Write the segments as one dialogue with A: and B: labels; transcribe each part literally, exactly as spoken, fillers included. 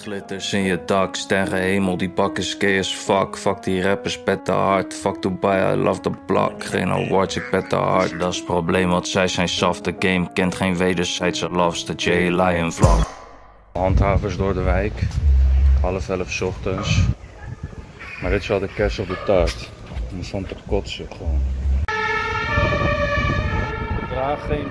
A: glitters in je dak, sterrenhemel, die bak is gay as fuck. Fuck die rappers, pet te hard. Fuck Dubai, I love the block. Geen awards, ik pet te hard. Dat is het probleem, want zij zijn soft. De game kent geen wederzijdse loves. De J-Lion vlog. Handhavers door de wijk. Half elf 's ochtends. Maar dit is wel de kers op de taart. Om van te kotsen gewoon. Draag geen...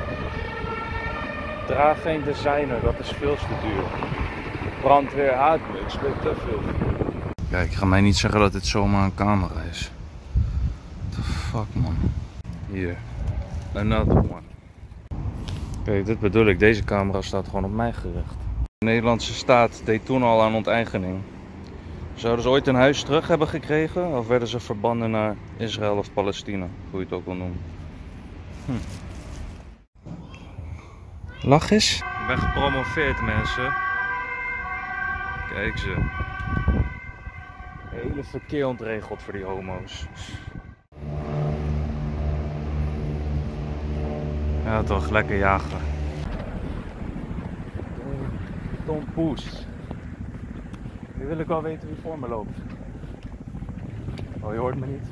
A: Draag geen designer, dat is veel te duur. Brandweer haat me, ik speel te veel. Kijk, ga mij niet zeggen dat dit zomaar een camera is. What the fuck, man. Hier. Another one. Kijk, dit bedoel ik. Deze camera staat gewoon op mij gericht. De Nederlandse staat deed toen al aan onteigening. Zouden ze ooit een huis terug hebben gekregen? Of werden ze verbannen naar Israël of Palestina? Hoe je het ook wil noemen. Hm. Lach eens. Ik ben gepromoveerd, mensen. Kijk ze. Hele verkeer ontregeld voor die homo's. Ja, toch lekker jagen. Tom Poes. Nu wil ik wel weten wie voor me loopt. Oh, je hoort me niet.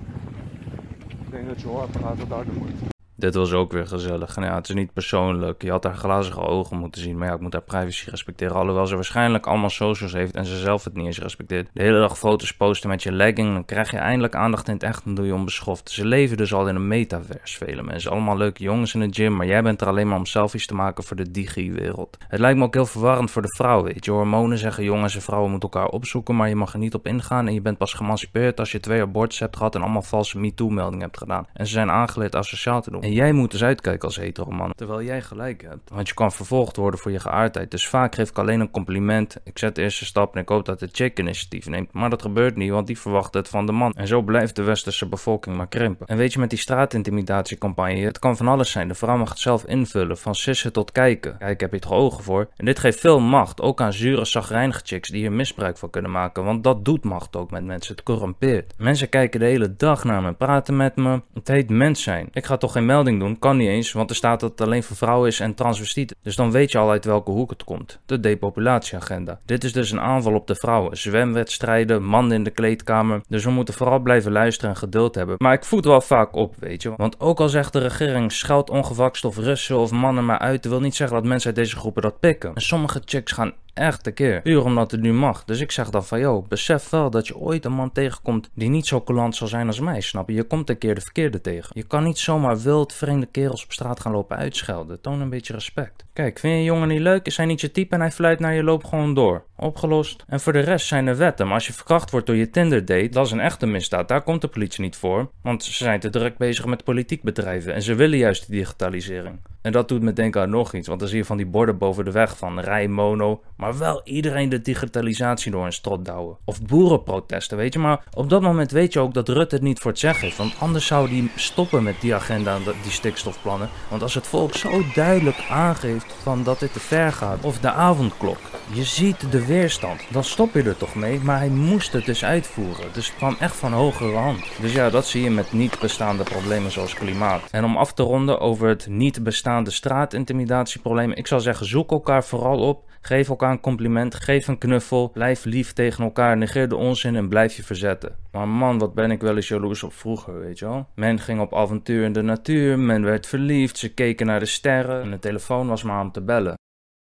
A: Ik denk dat je hoort, gaat het harder moet. Dit was ook weer gezellig. En ja, het is niet persoonlijk. Je had haar glazige ogen moeten zien. Maar ja, ik moet haar privacy respecteren. Alhoewel ze waarschijnlijk allemaal socials heeft en ze zelf het niet eens respecteert. De hele dag foto's posten met je legging. Dan krijg je eindelijk aandacht in het echt en doe je onbeschoft. Ze leven dus al in een metaverse. Vele mensen. Allemaal leuke jongens in de gym. Maar jij bent er alleen maar om selfies te maken voor de digi-wereld. Het lijkt me ook heel verwarrend voor de vrouw, weet je. Hormonen zeggen jongens en vrouwen moeten elkaar opzoeken. Maar je mag er niet op ingaan. En je bent pas geëmancipeerd als je twee abortus hebt gehad. En allemaal valse MeToo-meldingen hebt gedaan. En ze zijn aangeleerd asociaal te doen. En jij moet dus uitkijken als hetero man, terwijl jij gelijk hebt. Want je kan vervolgd worden voor je geaardheid. Dus vaak geef ik alleen een compliment. Ik zet de eerste stap en ik hoop dat de chick initiatief neemt. Maar dat gebeurt niet, want die verwacht het van de man. En zo blijft de westerse bevolking maar krimpen. En weet je, met die straatintimidatiecampagne, het kan van alles zijn. De vrouw mag het zelf invullen, van sissen tot kijken. Kijk, heb je toch ogen voor? En dit geeft veel macht, ook aan zure, chagrijnige chicks die hier misbruik van kunnen maken. Want dat doet macht ook met mensen, het corrumpeert. Mensen kijken de hele dag naar me, praten met me. Het heet mens zijn. Ik ga toch geen melding doen, kan niet eens. Want er staat dat het alleen voor vrouwen is en transvestieten. Dus dan weet je al uit welke hoek het komt. De depopulatieagenda. Dit is dus een aanval op de vrouwen. Zwemwedstrijden, mannen in de kleedkamer. Dus we moeten vooral blijven luisteren en geduld hebben. Maar ik voed wel vaak op, weet je. Want ook al zegt de regering scheld ongevakst of Russen of mannen maar uit, wil niet zeggen dat mensen uit deze groepen dat pikken. En sommige chicks gaan echt tekeer. Puur omdat het nu mag. Dus ik zeg dan van, yo, besef wel dat je ooit een man tegenkomt die niet zo coulant zal zijn als mij, snap je? Je komt een keer de verkeerde tegen. Je kan niet zomaar wild vreemde kerels op straat gaan lopen uitschelden. Toon een beetje respect. Kijk, vind je een jongen niet leuk? Is hij niet je type en hij fluit naar je, loop gewoon door. Opgelost. En voor de rest zijn er wetten. Maar als je verkracht wordt door je Tinder date, dat is een echte misdaad. Daar komt de politie niet voor. Want ze zijn te druk bezig met politiek bedrijven. En ze willen juist die digitalisering. En dat doet me denken aan nog iets. Want dan zie je van die borden boven de weg van rij, mono. Maar wel iedereen de digitalisatie door een strot douwen. Of boerenprotesten, weet je. Maar op dat moment weet je ook dat Rutte het niet voor het zeggen heeft. Want anders zou die stoppen met die agenda en die stikstofplannen. Want als het volk zo duidelijk aangeeft van dat dit te ver gaat. Of de avondklok. Je ziet de weerstand. Dan stop je er toch mee. Maar hij moest het dus uitvoeren. Dus het kwam echt van hogere hand. Dus ja, dat zie je met niet bestaande problemen zoals klimaat. En om af te ronden over het niet bestaande straatintimidatieprobleem. Ik zou zeggen, zoek elkaar vooral op. Geef elkaar een compliment, geef een knuffel, blijf lief tegen elkaar, negeer de onzin en blijf je verzetten. Maar man, wat ben ik wel eens jaloers op vroeger, weet je wel. Men ging op avontuur in de natuur, men werd verliefd, ze keken naar de sterren en de telefoon was maar om te bellen.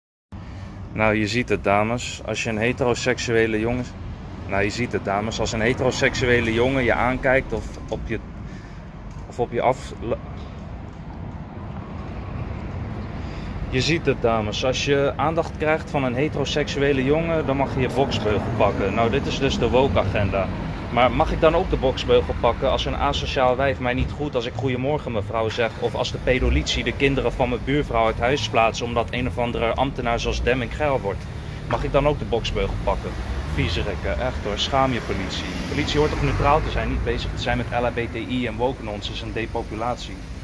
A: Nou, je ziet het dames, als je een heteroseksuele jongen... Nou, je ziet het dames, als een heteroseksuele jongen je aankijkt of op je... Of op je af... Je ziet het dames, als je aandacht krijgt van een heteroseksuele jongen, dan mag je je boksbeugel pakken. Nou, dit is dus de woke agenda. Maar mag ik dan ook de boksbeugel pakken als een asociaal wijf mij niet groet als ik goedemorgen mevrouw zeg? Of als de pedolitie de kinderen van mijn buurvrouw uit huis plaatsen omdat een of andere ambtenaar zoals Demming geil wordt? Mag ik dan ook de boksbeugel pakken? Viezerikken, echt hoor, schaam je politie. Politie hoort toch neutraal te zijn, niet bezig te zijn met L H B T I en woke nonsense en depopulatie.